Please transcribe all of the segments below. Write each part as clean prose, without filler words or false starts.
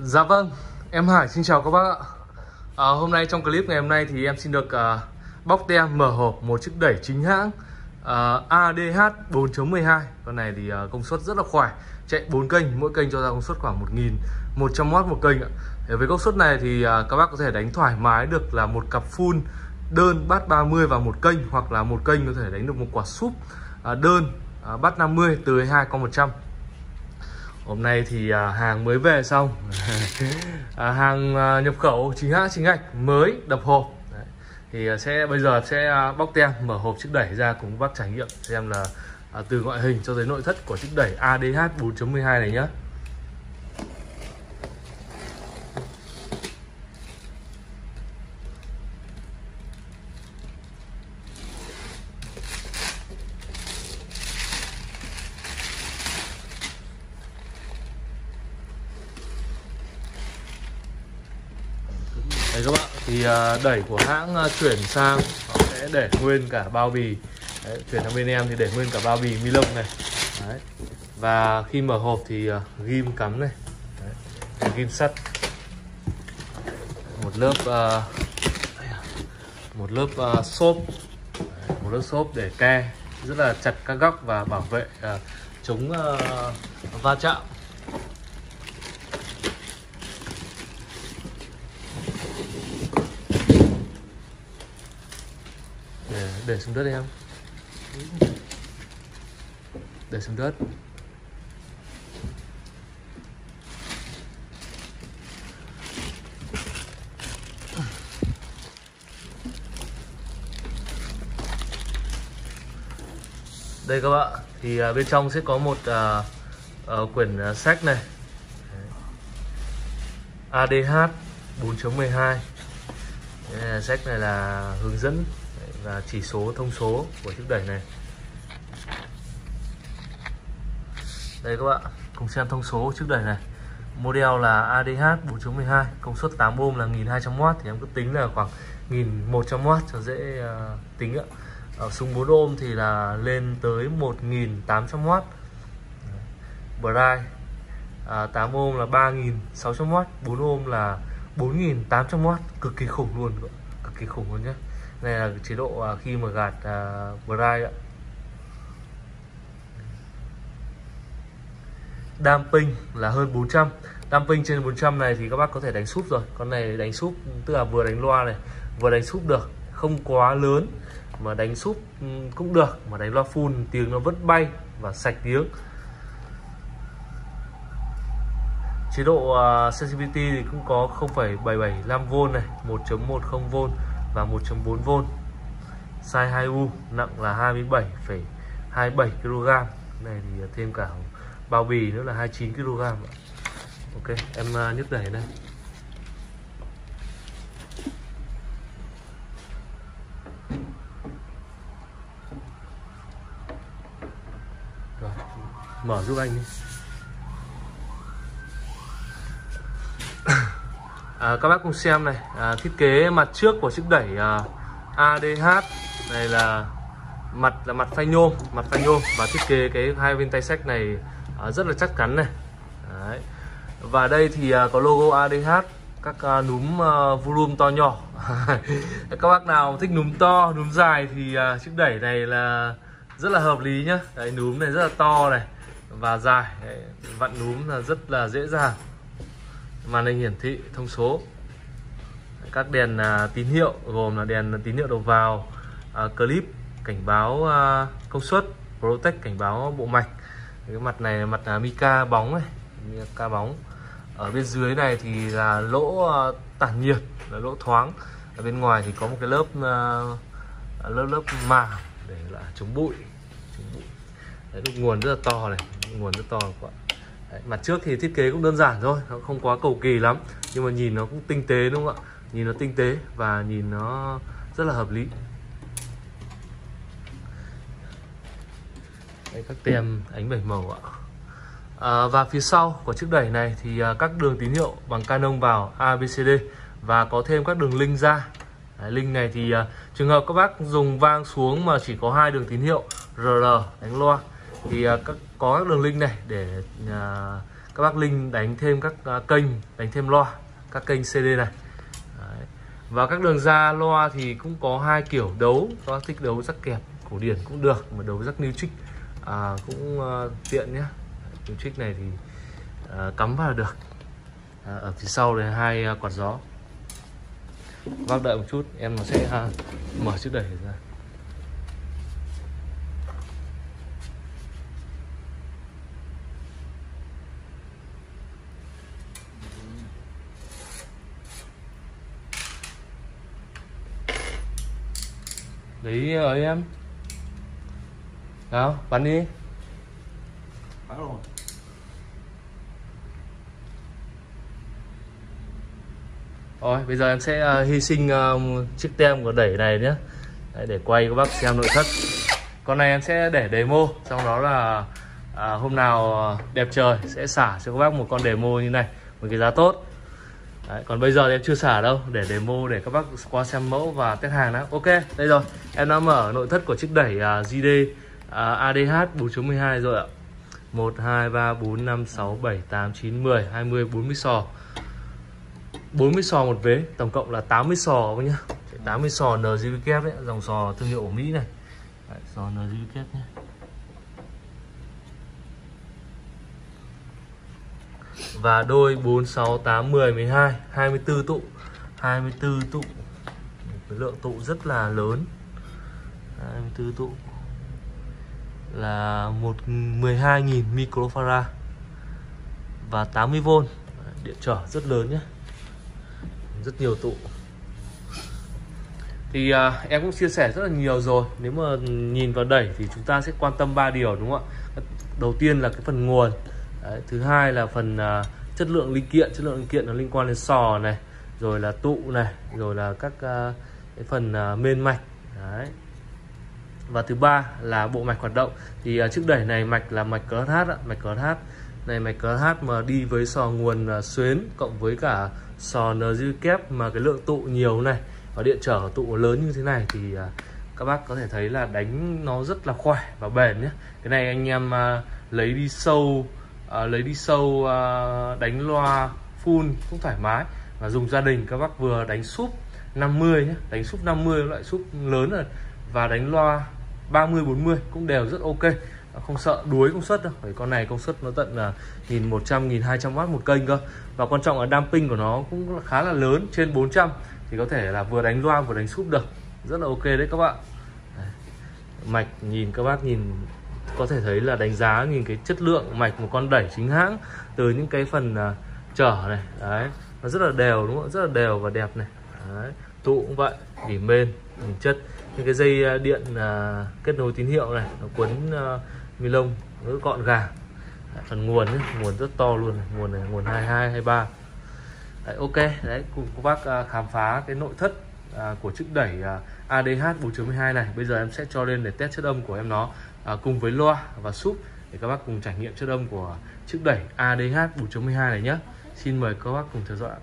Dạ vâng, em Hải xin chào các bác ạ. Hôm nay trong clip ngày hôm nay thì em xin được bóc tem mở hộp một chiếc đẩy chính hãng ADH 4.12. Con này thì công suất rất là khỏe, chạy 4 kênh, mỗi kênh cho ra công suất khoảng 1100W một kênh ạ. Với công suất này thì các bác có thể đánh thoải mái được là một cặp full đơn bát 30 vào một kênh, hoặc là một kênh có thể đánh được một quả súp đơn bát 50 từ 2 con 100. Hôm nay thì hàng mới về xong hàng nhập khẩu chính hãng chính ngạch mới đập hộp. Đấy. Thì bây giờ sẽ bóc tem mở hộp chiếc đẩy ra cùng các bác trải nghiệm xem là từ ngoại hình cho tới nội thất của chiếc đẩy ADH 4.12 này nhé. Đấy các bạn, thì đẩy của hãng chuyển sang họ sẽ để nguyên cả bao bì. Đấy, chuyển sang bên em thì để nguyên cả bao bì ni lông này. Đấy. Và khi mở hộp thì ghim cắm này. Đấy, ghim sắt. Một lớp xốp. Một lớp xốp để ke rất là chặt các góc và bảo vệ chống va chạm. Để xuống đất em. Để xuống đất. Đây các bạn, thì bên trong sẽ có một quyển sách này. ADH 4.12. Sách này là hướng dẫn và chỉ số thông số của chiếc đẩy này. Đây các bạn, cùng xem thông số chiếc đẩy này. Model là ADH 4.12, công suất 8 ohm là 1200W, thì em cứ tính là khoảng 1100W cho dễ tính ạ. Ở súng 4 ohm thì là lên tới 1800W. Bright 8 ohm là 3600W, 4 ohm là 4800W, cực kỳ khủng luôn, cực kỳ khủng luôn nhé. Này là chế độ khi mà gạt bright ạ. Damping là hơn 400. Damping trên 400 này thì các bác có thể đánh súp rồi. Con này đánh súp tức là vừa đánh loa này, vừa đánh súp được, không quá lớn mà đánh súp cũng được, mà đánh loa full tiếng nó vẫn bay và sạch tiếng. Chế độ sensitivity thì cũng có 0,775V này, 1.10V và 1.4V. Size 2U, nặng là 27,27 kg. Này thì thêm cả bao bì nữa là 29 kg. Ok, em nhấc đẩy đây. Rồi, mở giúp anh đi. Các bác cùng xem này, thiết kế mặt trước của chiếc đẩy ADH này là mặt phanh nhôm, và thiết kế cái hai bên tay xách này rất là chắc chắn này. Đấy. Và đây thì có logo ADH, các núm volume to nhỏ. Các bác nào thích núm to, núm dài thì chiếc đẩy này là rất là hợp lý nhá. Đấy, núm này rất là to này và dài. Đấy, vặn núm là rất là dễ dàng. Màn hình hiển thị thông số, các đèn tín hiệu gồm là đèn tín hiệu đầu vào, clip cảnh báo công suất, protect cảnh báo bộ mạch. Cái mặt này là mặt mica bóng này, mica bóng. Ở bên dưới này thì là lỗ tản nhiệt, là lỗ thoáng. Ở bên ngoài thì có một cái lớp màng để là chống bụi. Đấy, nguồn rất là to này, nguồn rất to các bạn. Đấy, mặt trước thì thiết kế cũng đơn giản thôi, nó không quá cầu kỳ lắm, nhưng mà nhìn nó cũng tinh tế đúng không ạ? Nhìn nó tinh tế và nhìn nó rất là hợp lý. Đây, các tem ánh 7 màu ạ. Và phía sau của chiếc đẩy này thì các đường tín hiệu bằng Canon vào ABCD và có thêm các đường link ra. Đấy, link này thì trường hợp các bác dùng vang xuống mà chỉ có 2 đường tín hiệu RR đánh loa thì có các đường link này để các bác link đánh thêm các kênh, đánh thêm loa, các kênh CD này. Đấy. Và các đường ra loa thì cũng có hai kiểu đấu, các bác thích đấu rắc kẹp cổ điển cũng được, mà đấu rắc Neutrik cũng tiện nhé. Neutrik này thì cắm vào là được. Ở phía sau là hai quạt gió. Các bác đợi một chút, em nó sẽ mở chiếc đẩy ra. Đấy ở em. Nào, bắn đi. Bắn rồi. Rồi, bây giờ em sẽ hy sinh chiếc tem của đẩy này nhé. Đấy, để quay các bác xem nội thất. Con này em sẽ để demo, xong đó là hôm nào đẹp trời sẽ xả cho các bác một con demo như này, một cái giá tốt. Đấy, còn bây giờ thì em chưa xả đâu, để demo để các bác qua xem mẫu và test hàng đã. Ok, đây rồi, em đã mở nội thất của chiếc đẩy JD ADH 4.12 rồi ạ. 1, 2, 3, 4, 5, 6, 7, 8, 9, 10, 20, 40 sò. 40 sò một vế, tổng cộng là 80 sò các nhá. 80 sò NGV kép đấy, dòng sò thương hiệu của Mỹ này. Đấy, sò NGV kép nhé. Và đôi 4, 6, 8, 10, 12, 24 tụ. 24 tụ. Cái lượng tụ rất là lớn. 24 tụ là 12.000 microfarad và 80V. Điện trở rất lớn nhé, rất nhiều tụ. Thì em cũng chia sẻ rất là nhiều rồi. Nếu mà nhìn vào đẩy thì chúng ta sẽ quan tâm 3 điều đúng không ạ? Đầu tiên là cái phần nguồn. Đấy, thứ hai là phần chất lượng linh kiện. Chất lượng linh kiện nó liên quan đến sò này, rồi là tụ này, rồi là các cái phần main mạch. Đấy. Và thứ ba là bộ mạch hoạt động. Thì chiếc đẩy này mạch là mạch CLH ạ, mạch CLH. Này mạch CLH mà đi với sò nguồn xuyến cộng với cả sò NG kép mà cái lượng tụ nhiều này và điện trở tụ lớn như thế này thì các bác có thể thấy là đánh nó rất là khỏe và bền nhé. Cái này anh em lấy đi sâu đánh loa full cũng thoải mái, và dùng gia đình các bác vừa đánh súp 50 nhé, đánh súp 50 loại súp lớn rồi, và đánh loa 30 40 cũng đều rất ok, không sợ đuối công suất đâu. Bởi con này công suất nó tận là 1100 1200W một kênh cơ, và quan trọng là damping của nó cũng khá là lớn, trên 400 thì có thể là vừa đánh loa vừa đánh súp được, rất là ok đấy các bạn. Đấy. Mạch nhìn các bác nhìn có thể thấy là đánh giá nhìn cái chất lượng mạch một con đẩy chính hãng, từ những cái phần trở này, đấy nó rất là đều đúng không, rất là đều và đẹp này. Đấy. Tụ cũng vậy, điểm bên hình chất, những cái dây điện kết nối tín hiệu này nó quấn ni lông rất gọn gàng. Đấy, phần nguồn nhé, nguồn rất to luôn này. Nguồn này nguồn 22 23. Đấy, ok đấy, cùng các bác khám phá cái nội thất của chiếc đẩy ADH 4.12 này. Bây giờ em sẽ cho lên để test chất âm của em nó cùng với loa và súp để các bác cùng trải nghiệm chất âm của chiếc đẩy ADH 4.12 này nhé. Xin mời các bác cùng theo dõi.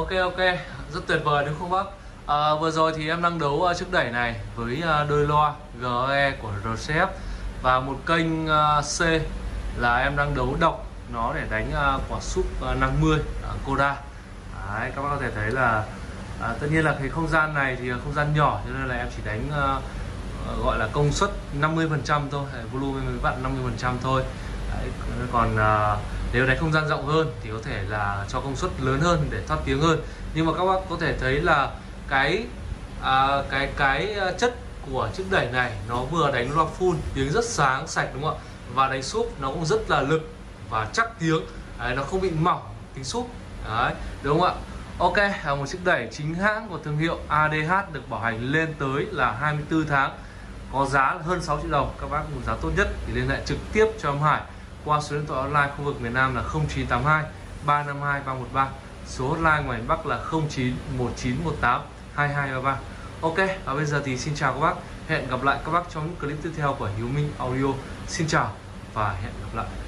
Ok, rất tuyệt vời đúng không bác? Vừa rồi thì em đang đấu chiếc đẩy này với đôi loa GE của RCF và một kênh C là em đang đấu độc nó để đánh quả súp 50 Koda. Đấy, các bác có thể thấy là tất nhiên là cái không gian này thì không gian nhỏ cho nên là em chỉ đánh gọi là công suất 50% thôi, volume mới vặn 50% thôi. Đấy, còn nếu đánh không gian rộng hơn thì có thể là cho công suất lớn hơn để thoát tiếng hơn. Nhưng mà các bác có thể thấy là cái chất của chiếc đẩy này nó vừa đánh loa full tiếng rất sáng sạch đúng không ạ, và đánh súp nó cũng rất là lực và chắc tiếng. Đấy, nó không bị mỏng tiếng súp. Đấy, đúng không ạ? Ok, một chiếc đẩy chính hãng của thương hiệu ADH được bảo hành lên tới là 24 tháng, có giá hơn 6 triệu đồng. Các bác muốn giá tốt nhất thì liên hệ trực tiếp cho em Hải qua số điện thoại online khu vực miền Nam là 0982 352 313, số hotline ngoài miền Bắc là 091918 2233. Ok, và bây giờ thì xin chào các bác, hẹn gặp lại các bác trong những clip tiếp theo của Hiếu Minh Audio. Xin chào và hẹn gặp lại.